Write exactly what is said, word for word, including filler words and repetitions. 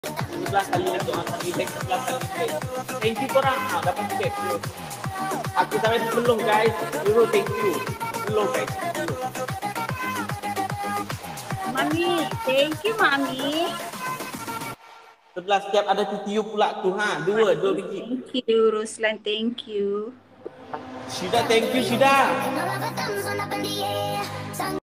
sebelas kali like untuk makan di like sebelas kali like. Thank you korang. Ha, dapat tiket. Aku sampai belum guys. Dulu thank you. Belum guys. Belum. Mami, thank you Mami. sebelas setiap ada titiu pula tu ha. Dua, dua biji. Thank you Ruslan, thank you. Syida, thank you Syida.